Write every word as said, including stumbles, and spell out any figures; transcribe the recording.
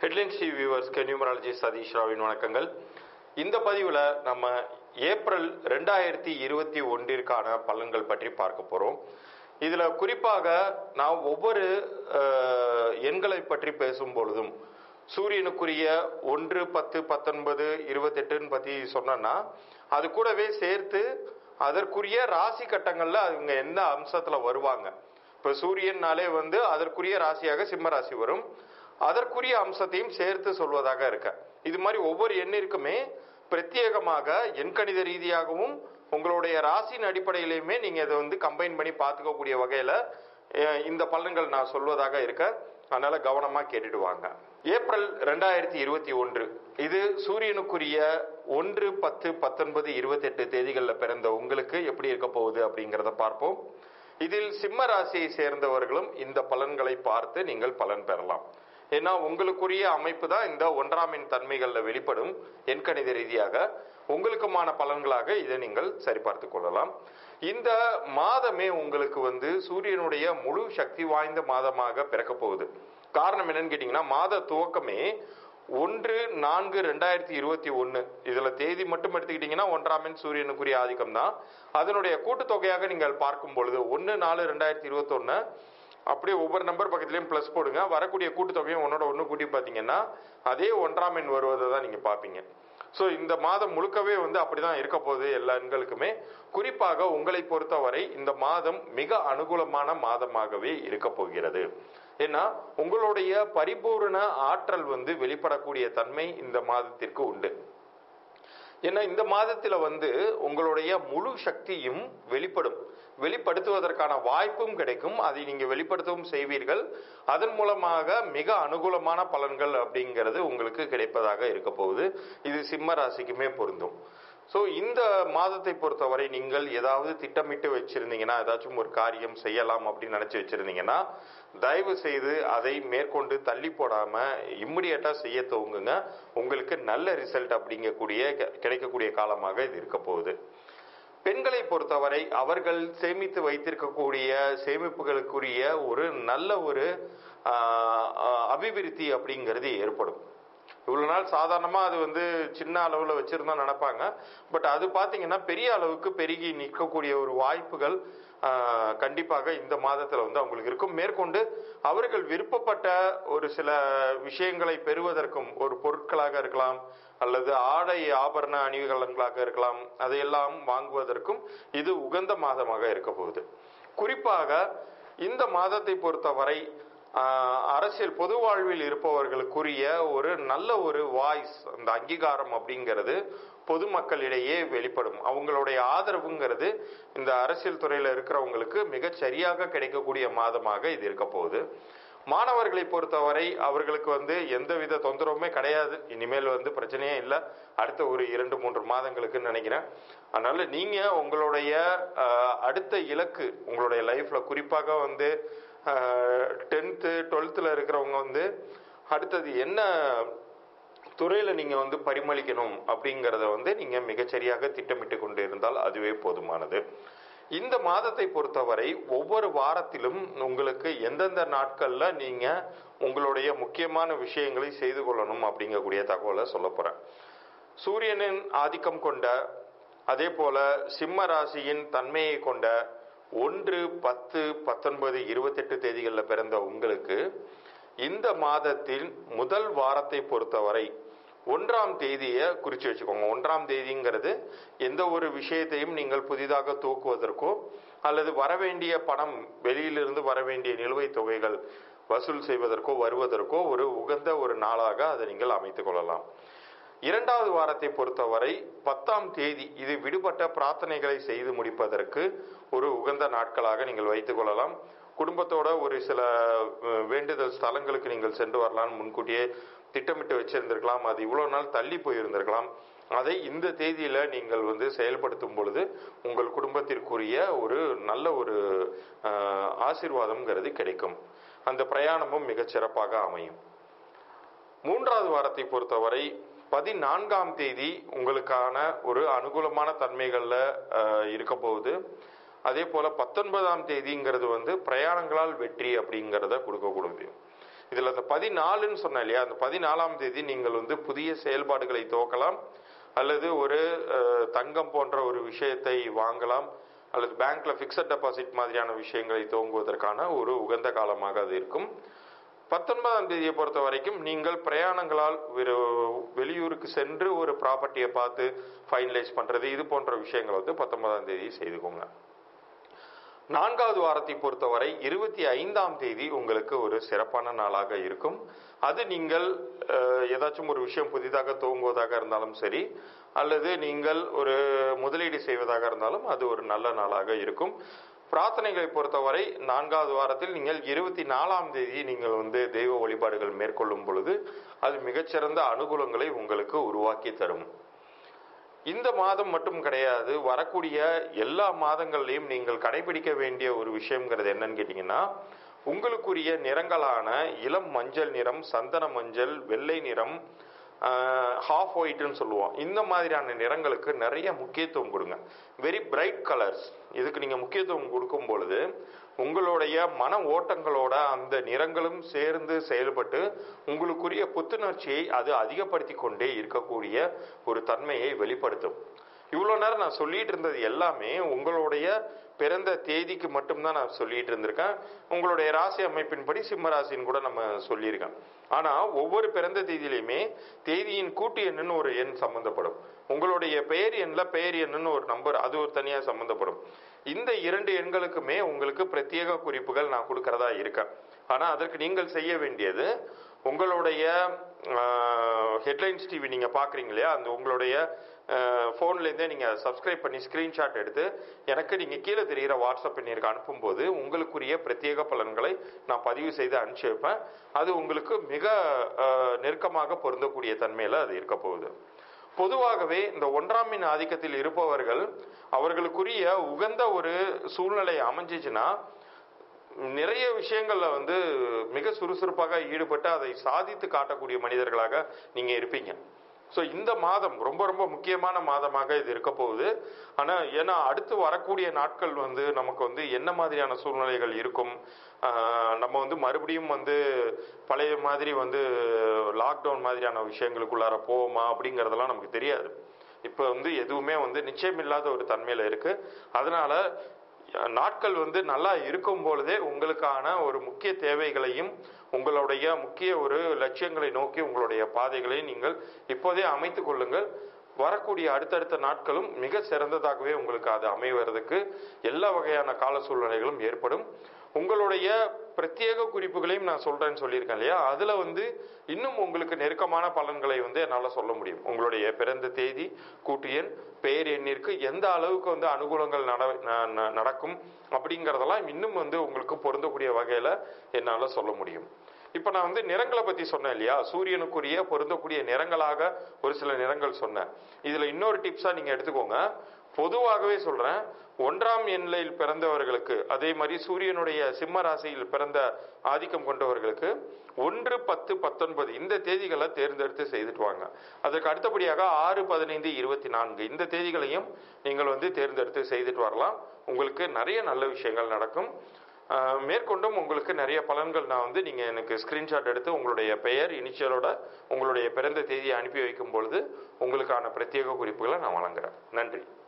Headlines TV வியூவர்ஸ்க்கு numerology Satish ராவின் வணக்கங்கள். இந்த பதிவில் நம்ம ஏப்ரல் ரெண்டாயிரத்தி இருபத்தி ஒன்றிற்கான பலன்கள் பற்றி பார்க்க போகிறோம். இதில் குறிப்பாக நான் ஒவ்வொரு எண்களை பற்றி பேசும் பொழுதும் சூரியனுக்குரிய ஒன்று பத்து பத்தொன்பது இருபத்தெட்டுன்னு பற்றி சொன்னேன்னா அது கூடவே சேர்த்து அதற்குரிய ராசி கட்டங்களில் அவங்க எந்த அம்சத்தில் வருவாங்க. இப்போ சூரியன்னாலே வந்து அதற்குரிய ராசியாக சிம்ம ராசி வரும், அதற்குரிய அம்சத்தையும் சேர்த்து சொல்வதாக இருக்க. இது மாதிரி ஒவ்வொரு எண்ணிற்குமே பிரத்யேகமாக எண்கணித ரீதியாகவும் உங்களுடைய ராசியின் அடிப்படையிலையுமே நீங்க இதை வந்து கம்பைன் பண்ணி பார்த்துக்கக்கூடிய வகையில இந்த பலன்கள் நான் சொல்வதாக இருக்க. அதனால கவனமா கேட்டுட்டு வாங்க. ஏப்ரல் ரெண்டாயிரத்தி இருபத்தி ஒன்று இது சூரியனுக்குரிய ஒன்று பத்து பத்தொன்பது இருபத்தி எட்டு தேதிகளில் பிறந்த உங்களுக்கு எப்படி இருக்க போகுது அப்படிங்கிறத பார்ப்போம். இதில் சிம்ம ராசியை சேர்ந்தவர்களும் இந்த பலன்களை பார்த்து நீங்கள் பலன் பெறலாம். ஏன்னா உங்களுக்குரிய அமைப்பு தான் இந்த ஒன்றாம் எண் தன்மைகளில் வெளிப்படும். எண்கணித ரீதியாக உங்களுக்குமான பலன்களாக இதை நீங்கள் சரிபார்த்து கொள்ளலாம். இந்த மாதமே உங்களுக்கு வந்து சூரியனுடைய முழு சக்தி வாய்ந்த மாதமாக பிறக்க போகுது. காரணம் என்னன்னு கேட்டீங்கன்னா, மாத துவக்கமே ஒன்று நான்கு ரெண்டாயிரத்தி இருபத்தி ஒன்னு இதுல தேதி மட்டும் எடுத்துக்கிட்டீங்கன்னா ஒன்றாம் எண் சூரியனுக்குரிய ஆதிக்கம் தான். அதனுடைய கூட்டுத்தொகையாக நீங்கள் பார்க்கும் பொழுது ஒன்று நாலு ரெண்டாயிரத்தி இருபத்தி ஒன்னு அப்படியே ஒவ்வொரு நம்பர் பக்கத்துலையும் பிளஸ் போடுங்க. வரக்கூடிய கூட்டுத்தொகையும் ஒன்னோட ஒன்று கூட்டி பார்த்தீங்கன்னா அதே ஒன்றாம் எண் வருவதை தான் நீங்க பார்ப்பீங்க. ஸோ இந்த மாதம் முழுக்கவே வந்து அப்படிதான் இருக்க போகுது எல்லா எண்களுக்குமே. குறிப்பாக உங்களை பொறுத்தவரை இந்த மாதம் மிக அனுகூலமான மாதமாகவே இருக்க போகிறது. ஏன்னா உங்களுடைய பரிபூர்ண ஆற்றல் வந்து வெளிப்படக்கூடிய தன்மை இந்த மாதத்திற்கு உண்டு. ஏன்னா இந்த மாதத்துல வந்து உங்களுடைய முழு சக்தியும் வெளிப்படும், வெளிப்படுத்துவதற்கான வாய்ப்பும் கிடைக்கும். அதை நீங்க வெளிப்படுத்தவும் செய்வீர்கள். அதன் மூலமாக மிக அனுகூலமான பலன்கள் அப்படிங்கிறது உங்களுக்கு கிடைப்பதாக இருக்க போகுது. இது சிம்ம ராசிக்குமே பொருந்தும். ஸோ இந்த மாதத்தை பொறுத்தவரை நீங்கள் ஏதாவது திட்டமிட்டு வச்சிருந்தீங்கன்னா, ஏதாச்சும் ஒரு காரியம் செய்யலாம் அப்படின்னு நினைச்சு வச்சிருந்தீங்கன்னா தயவு செய்து அதை மேற்கொண்டு தள்ளி போடாம இம்மிடியட்டா செய்ய துவங்குங்க. உங்களுக்கு நல்ல ரிசல்ட் அப்படிங்கக்கூடிய கிடைக்கக்கூடிய காலமாக இது இருக்க போகுது. பெண்களை பொறுத்தவரை அவர்கள் சேமித்து வைத்திருக்கக்கூடிய சேமிப்புகளுக்குரிய ஒரு நல்ல ஒரு அபிவிருத்தி அப்படிங்கிறது ஏற்படும். இவ்வளவு நாள் சாதாரணமா அது வந்து சின்ன அளவுல வச்சிருந்தா நினைப்பாங்க. பட் அது பாத்தீங்கன்னா பெரிய அளவுக்கு பெருகி நிற்கக்கூடிய ஒரு வாய்ப்புகள் கண்டிப்பாக இந்த மாதத்துல வந்து அவங்களுக்கு இருக்கும். மேற்கொண்டு அவர்கள் விருப்பப்பட்ட ஒரு சில விஷயங்களை பெறுவதற்கும், ஒரு பொருட்களாக இருக்கலாம் அல்லது ஆடை ஆபரண அணிகலன்களாக இருக்கலாம், அதையெல்லாம் வாங்குவதற்கும் இது உகந்த மாதமாக இருக்க போகுது. குறிப்பாக இந்த மாதத்தை பொறுத்தவரை அரசியல் பொது வாழ்வில் இருப்பவர்களுக்குரிய ஒரு நல்ல ஒரு வாய்ஸ், அந்த அங்கீகாரம் அப்படிங்கிறது பொதுமக்களிடையே வெளிப்படும். அவங்களுடைய ஆதரவுங்கிறது இந்த அரசியல் துறையில இருக்கிறவங்களுக்கு மிக சரியாக கிடைக்கக்கூடிய மாதமாக இது இருக்க போகுது. மாணவர்களை பொறுத்தவரை அவர்களுக்கு வந்து எந்தவித தொந்தரவுமே கிடையாது. இனிமேல் வந்து பிரச்சனையே இல்லை அடுத்த ஒரு இரண்டு மூன்று மாதங்களுக்குன்னு நினைக்கிறேன். அதனால நீங்க உங்களுடைய அடுத்த இலக்கு உங்களுடைய லைஃப்ல குறிப்பாக வந்து டென்த்து டுவெல்த்தில் இருக்கிறவங்க வந்து அடுத்தது என்ன துறையில நீங்க வந்து பரிமளிக்கணும் அப்படிங்கிறத வந்து நீங்க மிகச்சரியாக திட்டமிட்டு கொண்டு இருந்தால் அதுவே போதுமானது. இந்த மாதத்தை பொறுத்தவரை ஒவ்வொரு வாரத்திலும் உங்களுக்கு எந்தெந்த நாட்கள்ல நீங்க உங்களுடைய முக்கியமான விஷயங்களை செய்து கொள்ளணும் அப்படிங்கக்கூடிய தகவலை சொல்ல போறேன். சூரியனின் ஆதிக்கம் கொண்ட அதே போல சிம்ம ராசியின் தன்மையை கொண்ட ஒன்று பத்து பத்தொன்பது இருபத்தி எட்டு தேதிகளில் பிறந்த உங்களுக்கு இந்த மாதத்தில் முதல் வாரத்தை பொறுத்தவரை ஒன்றாம் தேதியை குறிச்சு வச்சுக்கோங்க. ஒன்றாம் தேதிங்கிறது எந்த ஒரு விஷயத்தையும் நீங்கள் புதிதாக துவக்குவதற்கோ அல்லது வரவேண்டிய பணம், வெளியிலிருந்து வரவேண்டிய நிலுவைத் தொகைகள் வசூல் செய்வதற்கோ வருவதற்கோ ஒரு உகந்த ஒரு நாளாக அதை நீங்கள் அமைத்துக் கொள்ளலாம். இரண்டாவது வாரத்தை பொறுத்தவரை பத்தாம் தேதி இது விடுபட்ட பிரார்த்தனைகளை செய்து முடிப்பதற்கு ஒரு உகந்த நாட்களாக நீங்கள் வைத்துக் கொள்ளலாம். குடும்பத்தோட ஒரு சில வேண்டுதல் ஸ்தலங்களுக்கு நீங்கள் சென்று வரலாம், முன்கூட்டியே திட்டமிட்டு வச்சிருந்திருக்கலாம். அது இவ்வளவு நாள் தள்ளி போயிருந்திருக்கலாம். அதை இந்த தேதியில நீங்கள் வந்து செயல்படுத்தும் பொழுது உங்கள் குடும்பத்திற்குரிய ஒரு நல்ல ஒரு ஆசீர்வாதம்ங்கிறது கிடைக்கும். அந்த பிரயாணமும் மிகச் சிறப்பாக அமையும். மூன்றாவது வாரத்தை பொறுத்தவரை பதினான்காம் தேதி உங்களுக்கான ஒரு அனுகூலமான தன்மைகள்ல இருக்க போகுது. அதே போல பத்தொன்பதாம் தேதிங்கிறது வந்து பிரயாணங்களால் வெற்றி அப்படிங்கிறத கொடுக்கக்கூடியது. இதில் அந்த பதினாலுன்னு சொன்னேன் இல்லையா, அந்த பதினாலாம் தேதி நீங்கள் வந்து புதிய செயல்பாடுகளை துவக்கலாம், அல்லது ஒரு தங்கம் போன்ற ஒரு விஷயத்தை வாங்கலாம், அல்லது பேங்க்ல பிக்சட் டெபாசிட் மாதிரியான விஷயங்களை துவங்குவதற்கான ஒரு உகந்த காலமாக அது இருக்கும். பத்தொன்பதாம் தேதியை பொறுத்த வரைக்கும் நீங்கள் பிரயாணங்களால் வெளியூருக்கு சென்று ஒரு ப்ராப்பர்ட்டியை பார்த்து ஃபைனலைஸ் பண்றது, இது போன்ற விஷயங்கள் வந்து பத்தொன்பதாம் தேதி செய்துக்கோங்க. நான்காவது வாரத்தை பொறுத்தவரை இருபத்தி ஐந்தாம் தேதி உங்களுக்கு ஒரு சிறப்பான நாளாக இருக்கும். அது நீங்கள் ஏதாச்சும் ஒரு விஷயம் புதிதாக துவங்குவதாக இருந்தாலும் சரி, அல்லது நீங்கள் ஒரு முதலீடு செய்வதாக இருந்தாலும் அது ஒரு நல்ல நாளாக இருக்கும். பிரார்த்தனைகளை பொறுத்தவரை நான்காவது வாரத்தில் நீங்கள் இருபத்தி நாலாம் தேதி நீங்கள் வந்து தெய்வ வழிபாடுகள் மேற்கொள்ளும் பொழுது அது மிகச்சிறந்த அனுகூலங்களை உங்களுக்கு உருவாக்கி தரும். இந்த மாதம் மட்டும் கிடையாது, வரக்கூடிய எல்லா மாதங்கள்லையும் நீங்கள் கடைபிடிக்க வேண்டிய ஒரு விஷயங்கிறது என்னன்னு கேட்டீங்கன்னா, உங்களுக்குரிய நிறங்களான இளம் மஞ்சள் நிறம், சந்தன மஞ்சள், வெள்ளை நிறம், ஹாஃப் ஒயிட்னு சொல்லுவோம், இந்த மாதிரியான நிறங்களுக்கு நிறைய முக்கியத்துவம் கொடுங்க. வெரி பிரைட் கலர்ஸ், இதுக்கு நீங்க முக்கியத்துவம் கொடுக்கும் பொழுது உங்களுடைய மன ஓட்டங்களோட அந்த நிறங்களும் சேர்ந்து செயல்பட்டு உங்களுக்குரிய புத்துணர்ச்சியை அது அதிகப்படுத்தி கொண்டே இருக்கக்கூடிய ஒரு தன்மையை வெளிப்படுத்தும். இவ்வளோ நேரம் நான் சொல்லிட்டு இருந்தது எல்லாமே உங்களுடைய பிறந்த தேதிக்கு மட்டும்தான் நான் சொல்லிட்டு இருந்திருக்கேன். உங்களுடைய ராசி அமைப்பின்படி சிம்ம ராசின்னு கூட நம்ம சொல்லியிருக்கேன். ஆனா ஒவ்வொரு பிறந்த தேதியிலையுமே தேதியின் கூட்டு எண்ணுன்னு ஒரு எண் சம்பந்தப்படும். உங்களுடைய பெயர் எண்ணில் பெயர் எண்ணுன்னு ஒரு நம்பர், அது ஒரு தனியா சம்பந்தப்படும். இந்த இரண்டு எண்களுக்குமே உங்களுக்கு பிரத்யேக குறிப்புகள் நான் கொடுக்கறதா இருக்கேன். ஆனா அதற்கு நீங்கள் செய்ய வேண்டியது, உங்களுடைய ஹெட்லைன்ஸ் டிவி நீங்க பாக்குறீங்க இல்லையா, அந்த உங்களுடைய ஃபோன்லேருந்தே நீங்கள் சப்ஸ்கிரைப் பண்ணி ஸ்க்ரீன்ஷாட் எடுத்து எனக்கு நீங்கள் கீழே தெரிகிற வாட்ஸ்அப் எண்ணிற்கு அனுப்பும்போது உங்களுக்குரிய பிரத்யேக பலன்களை நான் பதிவு செய்து அனுப்பிச்சி வைப்பேன். அது உங்களுக்கு மிக நெருக்கமாக பொருந்தக்கூடிய தன்மையில் அது இருக்க போகுது. பொதுவாகவே இந்த ஒன்றாம் மீன் ஆதிக்கத்தில் இருப்பவர்கள் அவர்களுக்குரிய உகந்த ஒரு சூழ்நிலை அமைஞ்சிச்சுன்னா நிறைய விஷயங்கள்ல வந்து மிக சுறுசுறுப்பாக ஈடுபட்டு அதை சாதித்து காட்டக்கூடிய மனிதர்களாக நீங்க இருப்பீங்க. ஸோ இந்த மாதம் ரொம்ப ரொம்ப முக்கியமான மாதமாக இது இருக்க போகுது. ஆனால் ஏன்னா அடுத்து வரக்கூடிய நாட்கள் வந்து நமக்கு வந்து என்ன மாதிரியான சூழ்நிலைகள் இருக்கும், நம்ம வந்து மறுபடியும் வந்து பழைய மாதிரி வந்து லாக்டவுன் மாதிரியான விஷயங்களுக்குள்ளார போவோமா அப்படிங்கிறதெல்லாம் நமக்கு தெரியாது. இப்போ வந்து எதுவுமே வந்து நிச்சயமில்லாத ஒரு தன்மையில் இருக்கு. அதனால நாட்கள் வந்து நல்லா இருக்கும் பொழுதே உங்களுக்கான ஒரு முக்கிய தேவைகளையும் உங்களுடைய முக்கிய ஒரு லட்சியங்களை நோக்கி உங்களுடைய பாதைகளை நீங்கள் இப்போதே அமைத்து கொள்ளுங்கள். வரக்கூடிய அடுத்தடுத்த நாட்களும் மிக சிறந்ததாகவே உங்களுக்கு அது அமைவதற்கு எல்லா வகையான கால சூழ்நிலைகளும் ஏற்படும். உங்களுடைய பிரத்யேக குறிப்புகளையும் நான் சொல்றேன்னு சொல்லியிருக்கேன் இல்லையா, அதுல வந்து இன்னும் உங்களுக்கு நெருக்கமான பலன்களை வந்து என்னால் சொல்ல முடியும். உங்களுடைய பிறந்த தேதி, கூட்டு எண், பெயர் எண்ணிற்கு எந்த அளவுக்கு வந்து அனுகூலங்கள் நடக்கும் அப்படிங்கிறதெல்லாம் இன்னும் வந்து உங்களுக்கு பொருந்தக்கூடிய வகையில என்னால் சொல்ல முடியும். இப்ப நான் வந்து நிறங்களை பத்தி சொன்னேன் இல்லையா, சூரியனுக்குரிய பொருந்தக்கூடிய நிறங்களாக ஒரு சில நிறங்கள் சொன்னேன். இதுல இன்னொரு டிப்ஸா நீங்க எடுத்துக்கோங்க. பொதுவாகவே சொல்றேன், ஒன்றாம் எண்ணில் பிறந்தவர்களுக்கு, அதே மாதிரி சூரியனுடைய சிம்ம ராசியில் பிறந்த ஆதிக்கம் கொண்டவர்களுக்கு ஒன்று பத்து பத்தொன்பது இந்த தேதிகளை தேர்ந்தெடுத்து செய்துட்டு வாங்க. அதற்கு அடுத்தபடியாக ஆறு பதினைந்து இருபத்தி நான்கு இந்த தேதிகளையும் நீங்கள் வந்து தேர்ந்தெடுத்து செய்துட்டு வரலாம். உங்களுக்கு நிறைய நல்ல விஷயங்கள் நடக்கும். மேற்கொண்டும் உங்களுக்கு நிறைய பலன்கள் நான் வந்து நீங்க எனக்கு ஸ்கிரீன்ஷாட் எடுத்து உங்களுடைய பெயர் இனிஷியலோட உங்களுடைய பிறந்த தேதியை அனுப்பி வைக்கும் பொழுது உங்களுக்கான பிரத்யேக குறிப்புகளை நான் வழங்குறேன். நன்றி.